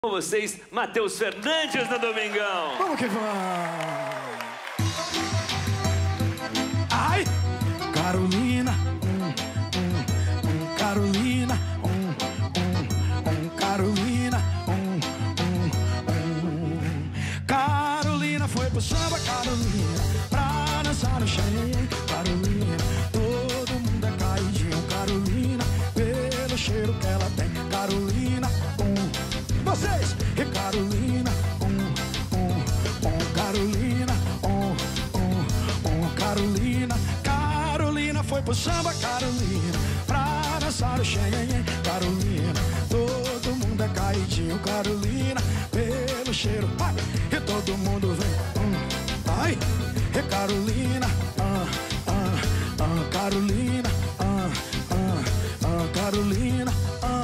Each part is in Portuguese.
Com vocês, Matheus Fernandes no Domingão. Vamos que vamos. Ai, Carolina, Carolina, Carolina, Carolina foi pro samba, Carolina, pra dançar no Xerém, Carolina, todo mundo é caidinho, Carolina, pelo cheiro que ela tem, Carolina, vocês, e Carolina, Carolina, Carolina, Carolina foi pro samba, Carolina, pra dançar o Xenhen, Carolina, todo mundo é caidinho, Carolina, pelo cheiro, ai, e todo mundo vem, ai, e Carolina, Carolina, Carolina,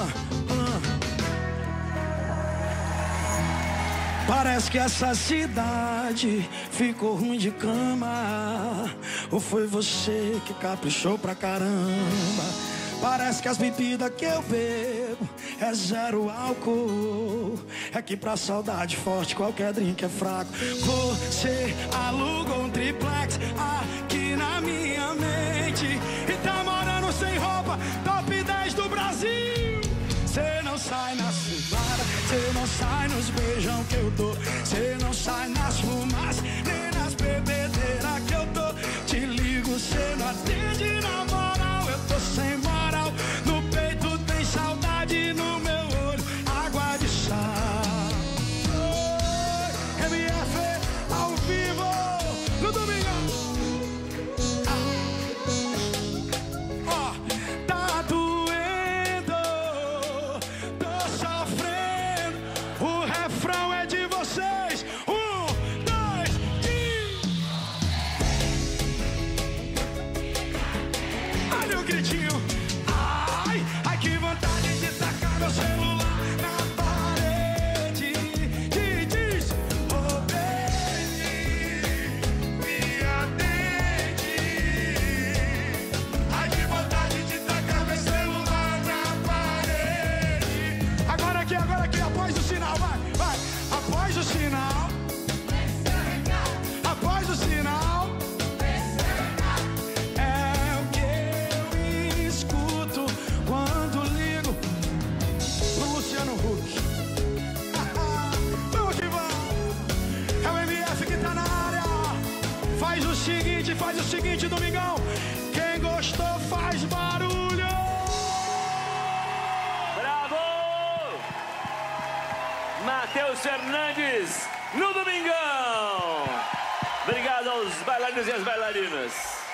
Parece que essa cidade ficou ruim de cama. Ou foi você que caprichou pra caramba? Parece que as bebidas que eu bebo é zero álcool. É que pra saudade forte qualquer drink é fraco. Você alugou um triplex aqui na minha mente e tá morando sem roupa, top 10 do Brasil. Cê não sai na cilada, cê não sai nos beijão que eu dou, cê não sai nas fumaças, nem nas bebedeiras que eu dou. Te ligo, cê não atende na moral, eu tô sem moral. No peito tem saudade, no meu olho água de sal. MF ao vivo no Domingão. Tá doendo, tô sofrendo. O refrão é de vocês. 1, 2, 3. Olha o gritinho. Ai, ai, que vontade de tacar meu celular na parede. Diz, oh baby, me atende. Ai, que vontade de tacar meu celular na parede. Agora aqui, após o sinal, vai. Após o sinal. Após o sinal. É o que eu escuto quando ligo pro Luciano Huck. Vamos que vamos. É o MF que tá na área. Faz o seguinte, Domingão. Quem gostou faz barulho. Bravo! Matheus Fernandes no Domingão. Obrigado aos bailarinos e às bailarinas.